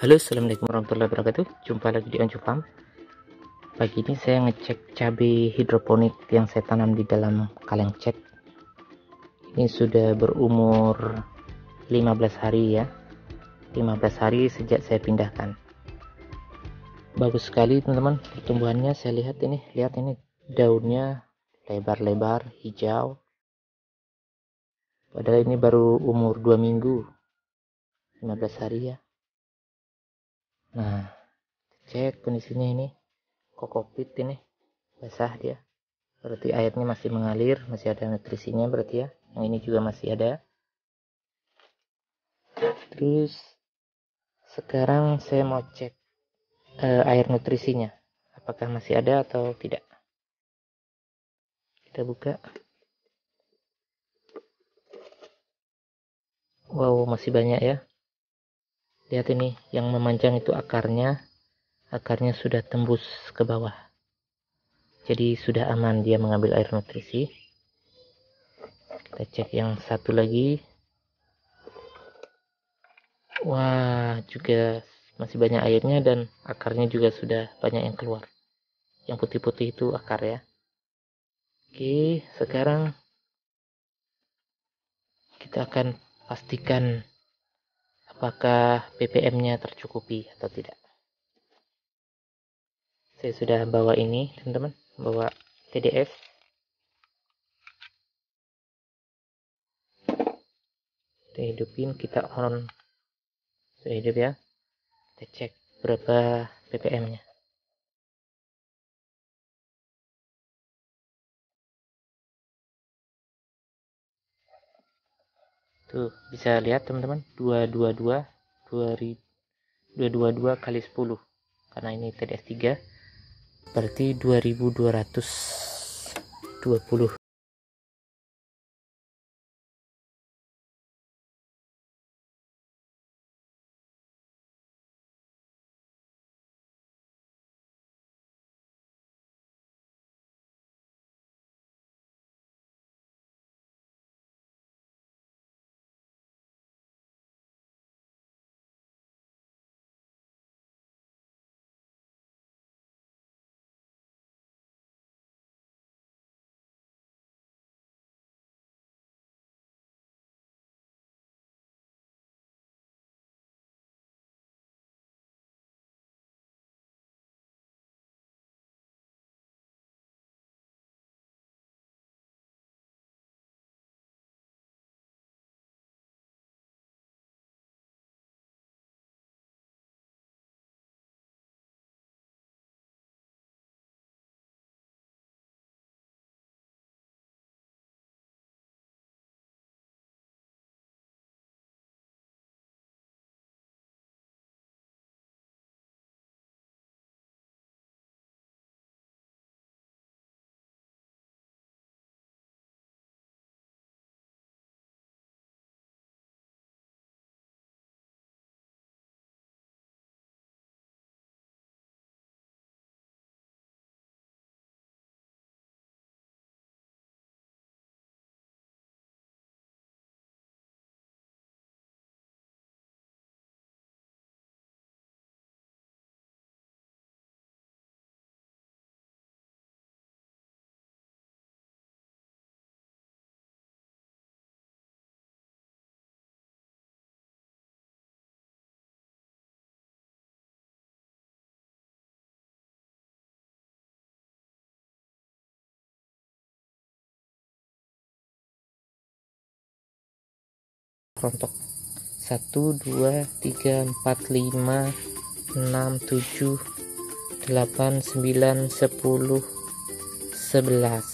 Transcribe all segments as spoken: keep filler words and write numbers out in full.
Halo, assalamualaikum warahmatullahi wabarakatuh. Jumpa lagi di Oncu Farm. Pagi ini saya ngecek cabai hidroponik yang saya tanam di dalam kaleng cat. Ini sudah berumur lima belas hari ya, lima belas hari sejak saya pindahkan. Bagus sekali teman-teman pertumbuhannya. Saya lihat ini, lihat ini daunnya lebar-lebar hijau. Padahal ini baru umur dua minggu, lima belas hari ya. Nah, cek kondisinya ini, kokopit ini basah dia, berarti airnya masih mengalir, masih ada nutrisinya berarti ya. Yang ini juga masih ada. Terus sekarang saya mau cek eh, air nutrisinya, apakah masih ada atau tidak. Kita buka. Wow, masih banyak ya. Lihat ini, yang memanjang itu akarnya. Akarnya sudah tembus ke bawah, jadi sudah aman dia mengambil air nutrisi. Kita cek yang satu lagi. Wah, juga masih banyak airnya dan akarnya juga sudah banyak yang keluar. Yang putih-putih itu akar ya. Oke, sekarang kita akan pastikan apakah P P M-nya tercukupi atau tidak. Saya sudah bawa ini, teman-teman, bawa T D S. Kita hidupin, kita on. Sudah hidup ya. Kita cek berapa P P M-nya. Tuh, bisa lihat teman-teman, dua ratus dua puluh dua, dua ratus dua puluh dua kali sepuluh. Karena ini T D S tiga, berarti dua ribu dua ratus dua puluh. Rontok satu, dua, tiga, empat, lima, enam, tujuh, delapan, sembilan, sepuluh, sebelas.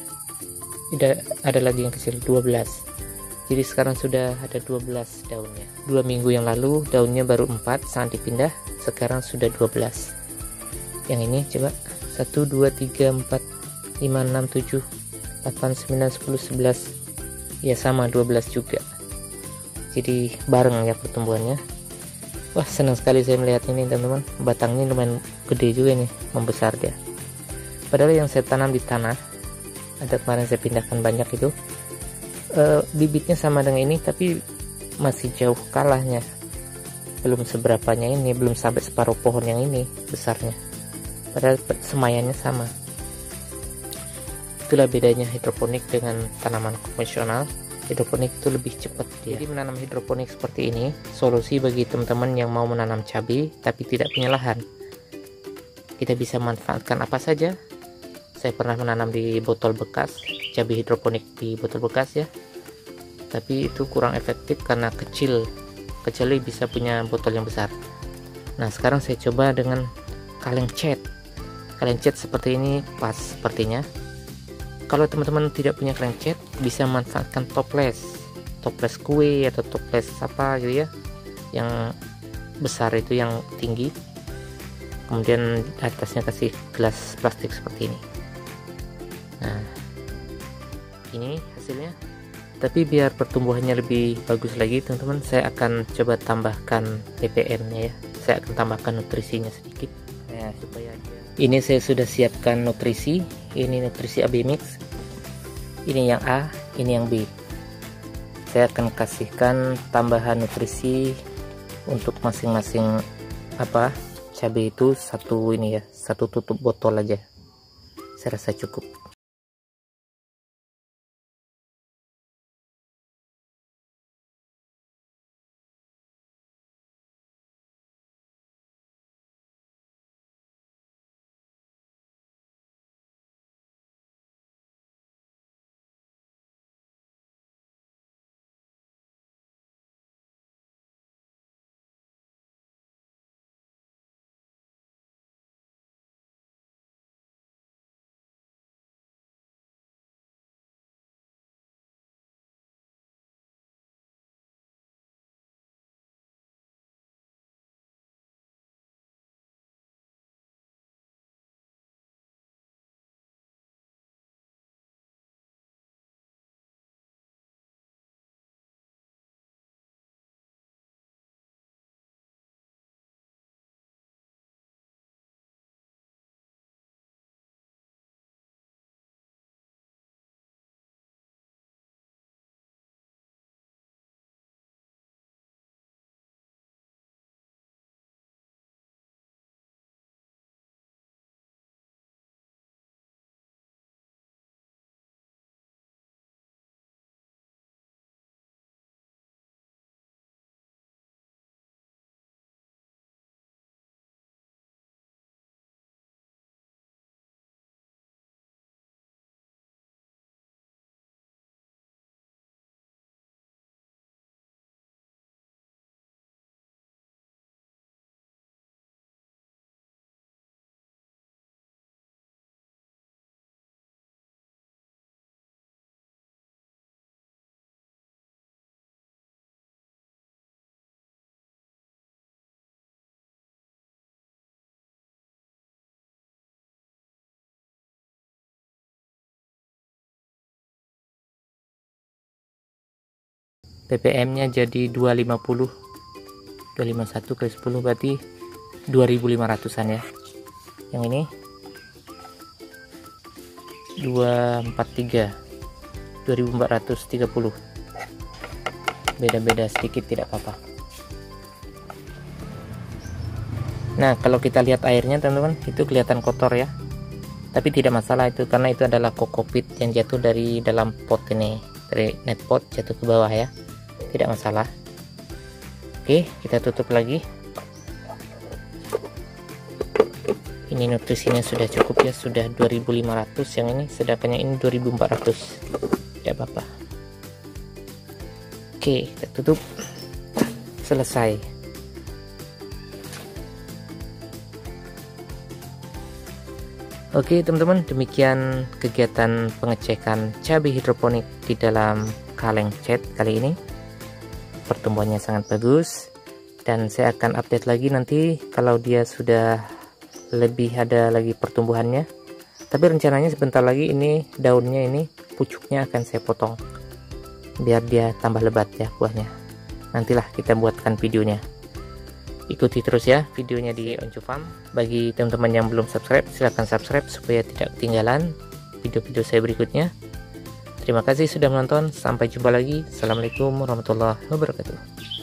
Tidak ada lagi yang kecil, dua belas. Jadi sekarang sudah ada dua belas daunnya. Dua minggu yang lalu daunnya baru empat saat dipindah, sekarang sudah dua belas. Yang ini coba satu, dua, tiga, empat, lima, enam, tujuh, delapan, sembilan, sepuluh, sebelas. Ya sama, dua belas juga. Jadi bareng ya pertumbuhannya. Wah, senang sekali saya melihat ini teman-teman. Batangnya lumayan gede juga nih, membesar dia. Padahal yang saya tanam di tanah, ada kemarin saya pindahkan banyak itu, e, bibitnya sama dengan ini tapi masih jauh kalahnya. belum seberapanya ini, belum sampai separuh pohon yang ini besarnya, padahal semayannya sama. Itulah bedanya hidroponik dengan tanaman konvensional. Hidroponik itu lebih cepat dia. Jadi menanam hidroponik seperti ini solusi bagi teman-teman yang mau menanam cabai tapi tidak punya lahan. Kita bisa manfaatkan apa saja. Saya pernah menanam di botol bekas, cabai hidroponik di botol bekas ya, tapi itu kurang efektif karena kecil, kecuali bisa punya botol yang besar. Nah sekarang saya coba dengan kaleng cat. Kaleng cat seperti ini pas sepertinya. Kalau teman-teman tidak punya kaleng cat, bisa manfaatkan toples, toples kue atau toples apa gitu ya, yang besar itu, yang tinggi. Kemudian atasnya kasih gelas plastik seperti ini. Nah, ini hasilnya. Tapi biar pertumbuhannya lebih bagus lagi, teman-teman, saya akan coba tambahkan P P M-nya ya. Saya akan tambahkan nutrisinya sedikit. Ya, supaya dia... Ini saya sudah siapkan nutrisi. Ini nutrisi A B Mix. Ini yang A, ini yang B. Saya akan kasihkan tambahan nutrisi untuk masing-masing apa cabai itu satu ini ya, satu tutup botol aja. Saya rasa cukup. P P M-nya jadi dua ratus lima puluh, dua ratus lima puluh satu kali sepuluh berarti dua ribu lima ratusan ya. Yang ini dua ratus empat puluh tiga, dua ribu empat ratus tiga puluh. Beda-beda sedikit tidak apa-apa. Nah, kalau kita lihat airnya teman-teman, itu kelihatan kotor ya. Tapi tidak masalah itu, karena itu adalah kokopit yang jatuh dari dalam pot ini, dari net pot jatuh ke bawah ya. Tidak masalah. Oke, kita tutup lagi. Ini nutrisinya sudah cukup ya, sudah dua ribu lima ratus yang ini, sedangkan yang ini dua ribu empat ratus. Tidak apa-apa. Oke, kita tutup. Selesai. Oke teman-teman, demikian kegiatan pengecekan cabai hidroponik di dalam kaleng cat kali ini. Pertumbuhannya sangat bagus, dan saya akan update lagi nanti kalau dia sudah lebih ada lagi pertumbuhannya. Tapi rencananya sebentar lagi ini daunnya ini, pucuknya akan saya potong biar dia tambah lebat ya buahnya. Nantilah kita buatkan videonya. Ikuti terus ya videonya di Oncu Farm. Bagi teman-teman yang belum subscribe, silahkan subscribe supaya tidak ketinggalan video-video saya berikutnya. Terima kasih sudah menonton, sampai jumpa lagi. Assalamualaikum warahmatullahi wabarakatuh.